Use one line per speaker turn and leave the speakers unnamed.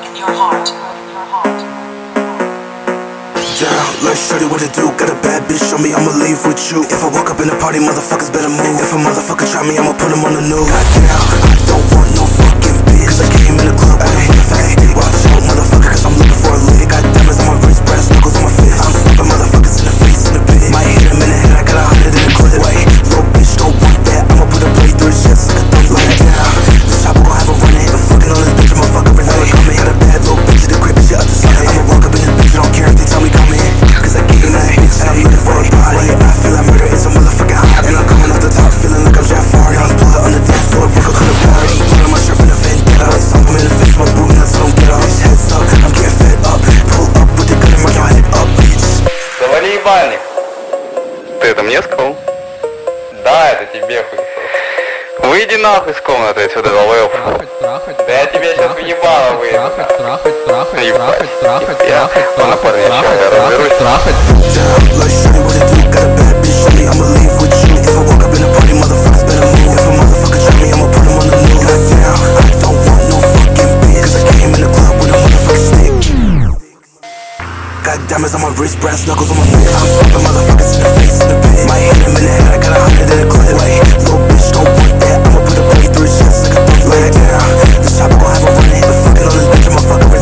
broken your heart.
Down, like shorty, what it do? Got a bad bitch, show me I'ma leave with you. If I walk up in the party, motherfuckers better move. If a motherfucker try me, I'ma put him on the news. Goddamn, I don't want no fucking bitch, cause I came in the club with a motherfucking stick. Watch out, motherfucker, cause I'm looking for a lick. Got diamonds on my wrist, brass knuckles on my fist. I'm slapping motherfuckers in the face in the pit. Might hit him in the head, I got 100 in the clip. Wait, little bitch, don't want that. I'ma put a blade through his chest like a thumb like now. This chopper gon' have a run and fucking on this bitch, I'ma fuck her and never coming. Got a bad little bitch in the crib and shit up the side. I'ma walk up in this bitch, I don't care if they tell me come in. Cause I gave that bitch and I'm looking for a body. I feel like murder is a motherfucking hobby. And I'm coming off the top feeling like I'm Jafari. I was pulling on the dance floor, broke up to the party. Pulling my shirt from the Vendetta. I saw him in the face, my boot nuts don't get off. Heads up, I'm getting fed up. Pull up with the gun and mark your head up, bitch.
Завали ебальник. Ты это мне сказал? Да, это тебе хуй. Выйди нахуй с комнаты отсюда, долбоёб. Да я тебе сейчас въебало выйду. Ладно, парни, сейчас я разберусь.
Got diamonds on my wrist, brass knuckles on my fist. I'm slapping motherfuckers in the face in the pit. Might hit him in the head, I got 100 in the clip. Wait, little bitch, don't want that. I'ma put a blade through his chest like a thumb like down. This chopper gon' have a run and fucking on this bitch, I'ma fuck her.